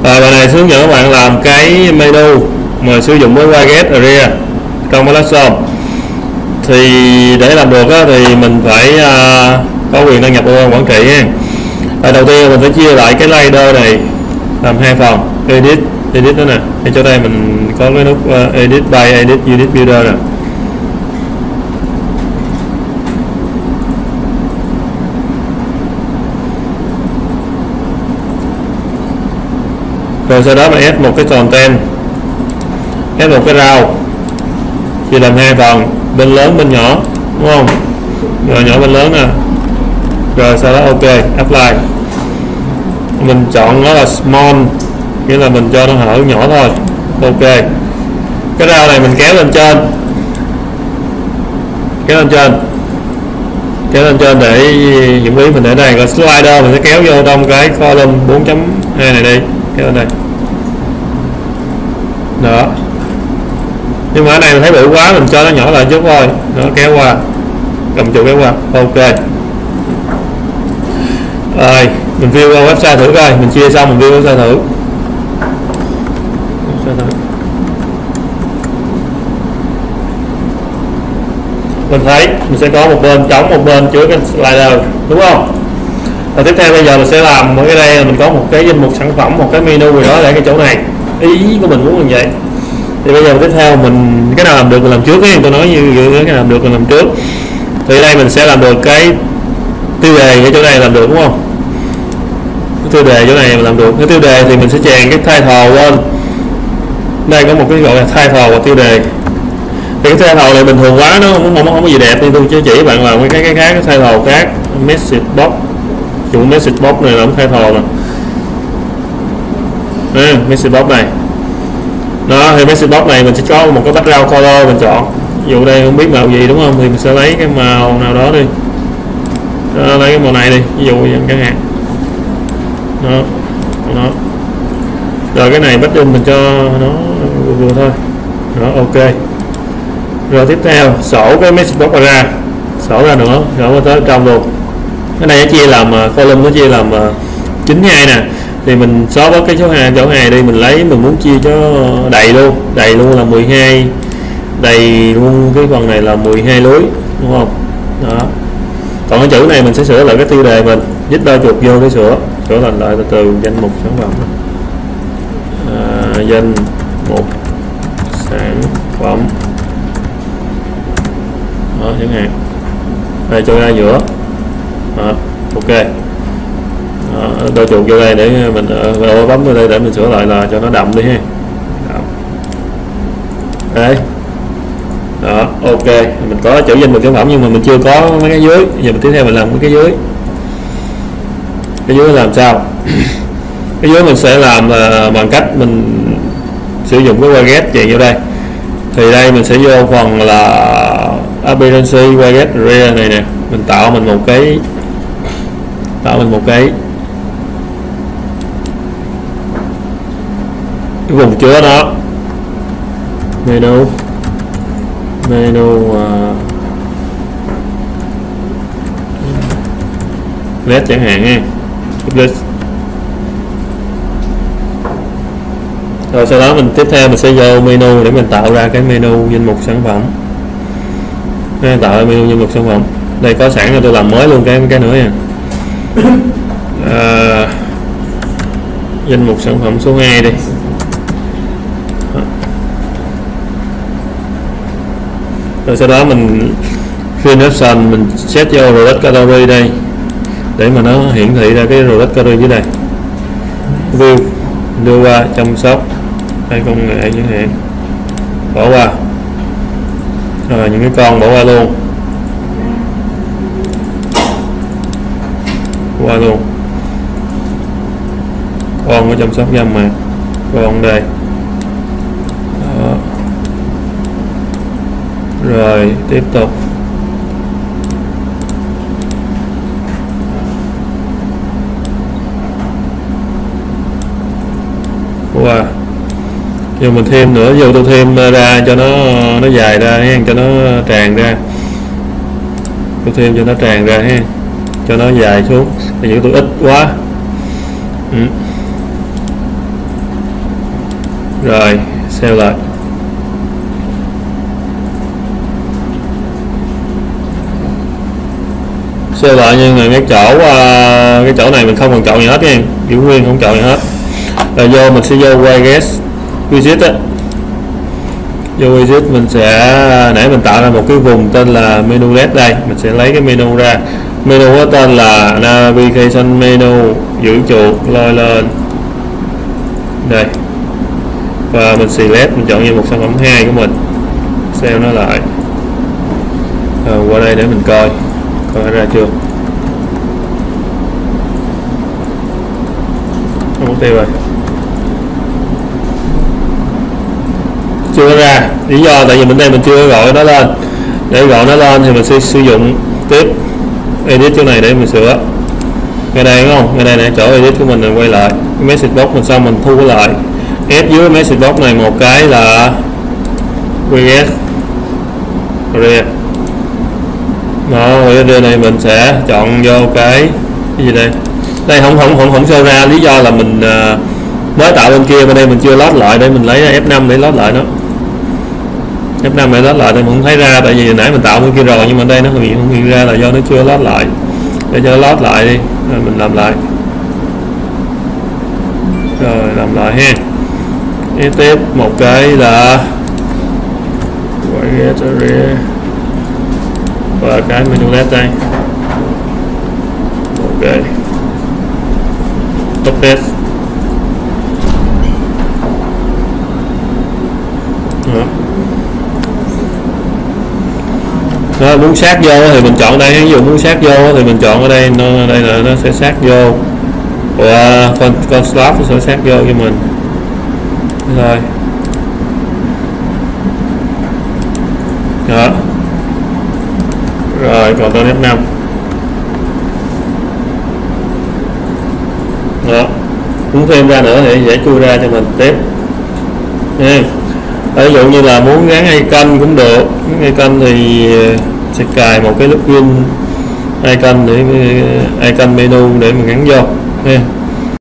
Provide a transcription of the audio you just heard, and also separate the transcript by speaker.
Speaker 1: Bài này hướng dẫn các bạn làm cái menu mà sử dụng với Target Area trong Platform. Thì để làm được á, thì mình phải có quyền đăng nhập cơ quan quản trị ha. Đầu tiên mình phải chia lại cái slider này làm hai phần. Edit đó nè. Thì chỗ đây mình có cái nút Edit by Edit Unit Builder nè. Rồi sau đó mình ép một cái content, ép một cái rau, chia làm hai phần, bên lớn bên nhỏ, đúng không? Rồi nhỏ bên lớn nè. Rồi sau đó ok, apply. Mình chọn nó là small, nghĩa là mình cho nó hở nhỏ thôi. Ok. Cái rau này mình kéo lên trên, kéo lên trên để dụng ý mình để đây. Rồi slider mình sẽ kéo vô trong cái column 4.2 này đi, kéo lên đây. Đó. Nhưng mà cái này mình thấy bự quá, mình cho nó nhỏ lại chút thôi. Nó kéo qua, cầm chuột kéo qua. Ok. Rồi mình view qua website thử coi, mình chia xong mình view website thử. Mình thấy mình sẽ có một bên trống, một bên chứa cái slider, đúng không? Và tiếp theo bây giờ mình sẽ làm ở cái đây, mình có một cái danh mục sản phẩm, một cái menu gì đó để cái chỗ này. Ý của mình muốn như vậy. Thì bây giờ tiếp theo mình cái nào làm được mình làm trước ấy, tôi nói như cái nào làm được mình làm trước. Thì đây mình sẽ làm được cái tiêu đề cái chỗ này làm được, đúng không? Cái tiêu đề chỗ này mình làm được. Cái tiêu đề thì mình sẽ chèn cái title lên. Đây có một cái gọi là title và tiêu đề. Thì cái title này bình thường quá, nó không có gì đẹp, nên tôi chỉ bạn làm cái khác, cái title khác. Message box, dùng message box này làm title nè. Message box này. Đó, thì message box này mình sẽ có một cái background color mình chọn. Ví dụ đây không biết màu gì, đúng không? Thì mình sẽ lấy cái màu nào đó đi. Đó, lấy cái màu này đi, ví dụ chẳng hạn. Đó. Rồi cái này background mình cho nó vừa thôi. Đó, ok. Rồi tiếp theo sổ cái message box ra, sổ ra nữa, sổ tới trong luôn. Cái này nó chia làm column, nó chia làm 92 nè. Thì mình xóa bớt cái chỗ 2 đi, mình lấy, mình muốn chia cho đầy luôn là 12, đầy luôn cái phần này là 12 lối, đúng không? Đó. Còn cái chữ này mình sẽ sửa lại cái tiêu đề mình, nhích đôi chuột vô để sửa lại từ danh mục sản phẩm, danh mục sản phẩm, đó chẳng hạn. Đây cho ra giữa. Đó, ok. Đôi chuột vô đây để mình bấm vào đây để mình sửa lại là cho nó đậm đi ha. Đấy. Đó, ok. Mình có chữ danh mục sản phẩm nhưng mà mình chưa có mấy cái dưới. Giờ mình tiếp theo mình làm cái dưới. Cái dưới làm sao? Cái dưới mình sẽ làm bằng cách mình sử dụng cái Target chèn vô đây. Thì đây mình sẽ vô phần là appearance Target Area này nè. Mình tạo mình một cái vùng chứa đó, menu list chẳng hạn nha, list. Rồi sau đó mình tiếp theo mình sẽ vô menu để mình tạo ra cái menu danh mục sản phẩm. Tạo ra menu danh mục sản phẩm. Đây có sẵn rồi, tôi làm mới luôn cái nữa nha. Danh mục sản phẩm số 2 đi. Rồi sau đó mình fill option, mình set vô product category đây để mà nó hiển thị ra cái product category dưới đây. View đưa qua chăm sóc hay công nghệ chẳng hạn, bỏ qua. Rồi những cái con bỏ qua luôn. Con có chăm sóc da mặt, con đây. Đó. Rồi tiếp tục qua. Giờ mình thêm nữa, giờ tôi thêm ra cho nó dài ra ha, cho nó tràn ra. Tôi thêm cho nó tràn ra ha, cho nó dài xuống. Tại vì tôi ít quá. Rồi save lại. Save lại nhưng mà cái chỗ này mình không cần chọn gì hết nha, giữ nguyên không chọn gì hết. Rồi vô mình sẽ vô widget á, vô widget mình sẽ nãy mình tạo ra một cái vùng tên là menu led. Đây mình sẽ lấy cái menu ra, menu có tên là navigation menu, giữ chuột lôi lên đây và mình select, mình chọn như một sản phẩm 2 của mình, save nó lại. Qua đây để mình coi ra chưa. Mục tiêu rồi, chưa ra. Lý do tại vì bên đây mình chưa gọi nó lên. Để gọi nó lên thì mình sẽ sử dụng tiếp edit chỗ này để mình sửa. Ngay đây đúng không, ngay đây nè, chỗ edit của mình quay lại cái message box mình, xong mình thu lại, ép dưới message box này một cái là WS rear. Đó, rear này mình sẽ chọn vô cái gì đây, đây không show ra, lý do là mình mới tạo bên kia, bên đây mình chưa load lại, để mình lấy F5 để load lại nó. F5 để load lại thì mình không thấy ra, tại vì nãy mình tạo bên kia rồi, nhưng mà đây nó không hiện ra là do nó chưa load lại. Để cho load lại đi, rồi mình làm lại. Rồi làm lại ha. Tiếp một cái là và cái menu led đây. Ok. Top test. Đó, muốn sát vô thì mình chọn đây, ví dụ muốn sát vô thì mình chọn ở đây, đây là nó sẽ sát vô, và con slot nó sẽ sát vô cho mình thôi. Đó. Rồi còn tên F5. Đó. Muốn thêm ra nữa thì dễ chui ra cho mình tiếp. Ví dụ như là muốn gắn icon cũng được, icon thì sẽ cài một cái plugin icon để icon menu để mình gắn vô.